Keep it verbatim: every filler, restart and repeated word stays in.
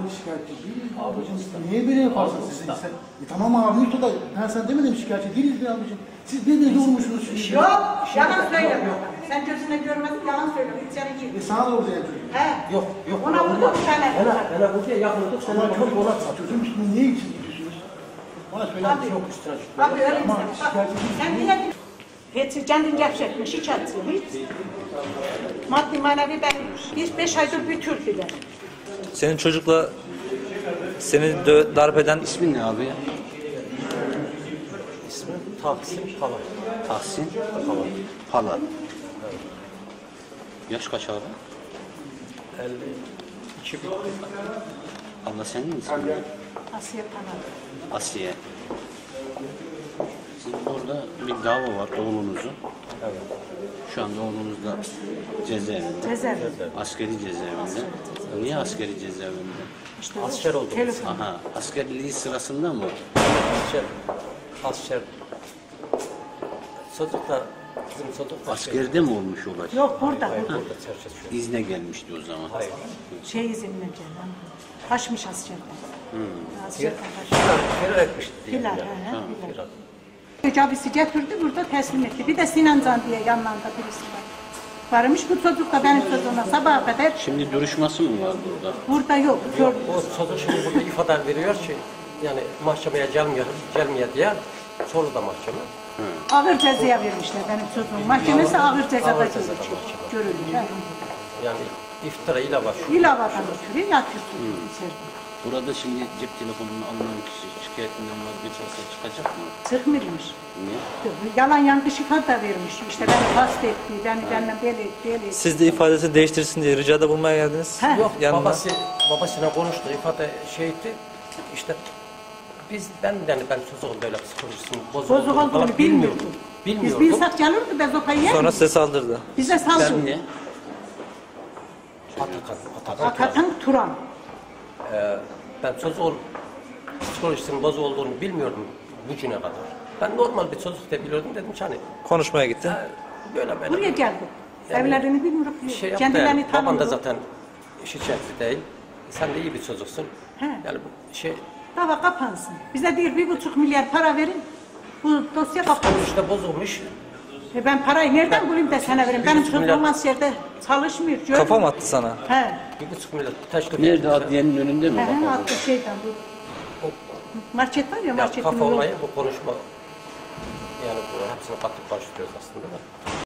şikayetçi değiliz mi abicim? Niye böyle yaparsın siz? Sen, e, tamam abi Yurtta da ben sen demedim şikayetçi değiliz mi abicim? Siz ne de yormuşsunuz şimdi? Yok, yalan söyleme. Sen gözüne görmedin, yalan söyleme. İçeri gir. E sana da orada yapıyorum. He. Yok, yok. Ona vurduk bir tane. Bana, bana buraya yakınlık, sen Ama bana çok çok olan çocuğun üstüne niye için gidiyorsunuz? Bana söyler misin? yok üstüne çıkıyor. Abi öyle Ama mi? şikayetçi değiliz. Sen bile hiç kendin gevşetmiş, hiç atıyor, hiç. Maddi manevi ben hiç beş aydır bir tür bile. Senin çocukla seni dö- darp eden İsmin ne abi ya? İsmi Tahsin Pala. Tahsin Pala. Pala. Evet. Yaş kaç abi? elli iki bitti. Allah senin mi ismin? Asiye Pınar. Asiye. Sizin burada bir dava var oğlunuzun. Evet. Şu anda oğlunuz da cezaevinde. Cezaevinde. Askeri cezaevinde. Niye askeri cezaevinde? İşte Asker oldu. Telefon. Aha, askerliği sırasında mı? Asker. Asker. Çocuk da, bizim çocuk da Askerde mi olmuş olay? Yok burada. Hayır, burada. burada çerçeve. İzne gelmişti o zaman. Hayır. Şey izinle canım. Kaçmış askerden. Hmm. Askerden kaçmış. Firar etmişti diye. Filar, biliyorum. he, Ha, filar. firar. Tecavüzü getirdi burada teslim etti. Bir de Sinan Can diye yanlarında birisi var. Varmış bu çocuk da benim çocuğuma sabaha kadar Şimdi duruşması mı var burada? burada yok. Yok, Gör- o çocuk şimdi burada ifade veriyor ki, yani mahkemeye gelmiyor, gelmiyor diye, sonra da mahkeme. Ağır cezaya vermişler benim çocuğum. Mahkemesi ağır cezada Ağır cezada görülür. mahkeme. Görülür. he. Yani iftira ile başlıyor. İlavadan oturuyor, yatıyor çocuğum içeride. Burada şimdi cep telefonunu alınan kişi şikayetinden vazgeçerse çıkacak mı? Sıkmırmış. Niye? Yalan yankı şifre da vermiş. İşte beni hasta etti, beni benden böyle böyle. siz de ifadesini değiştirsin diye ricada bulmaya geldiniz. He. Yok, Yanına. babası, babasına konuştu, ifade şeydi, işte biz, ben yani ben çocuğun böyle psikolojisinin bozuk, Bozuk falan olduğunu bilmiyordum. Biz Bilmiyordum. bilsek gelirdi bezopayı yer Sonra mi? size saldırdı. Bize saldırdı. Ben ne? Atakan, Atakan. Hakikaten Turan. Ee, ben çocuğun psikolojisinin bozuk olduğunu bilmiyordum bugüne kadar. Ben normal bir çocuk da biliyordum, dedim ki hani Konuşmaya gitti. ha, böyle böyle. Buraya geldi. Yani Evlerini bilmiyoruz. Bir şey yaptı Kendilerini yani. Baban da tanımıyor. zaten şikayetçi değil. Sen de iyi bir çocuksun. He. Yani bu şey, Dava kapansın. Bize değil bir buçuk milyar para verin. Bu dosya kapansın. işte bozulmuş. E ben parayı nereden bulayım da sana vereyim? Bir Benim buçuk çocuğum milyar- askerde çalışmıyor. Görmüyor. Kafa mı attı sana? He. Bir buçuk milyon teşkil Nerede etmişler. adliyenin önünde mi? He he Bak, attı şeyden bu. Market var ya Ya marketin kafa yolu. olayı bu konuşma. Yani bu hepsini katıp karıştırıyoruz aslında da.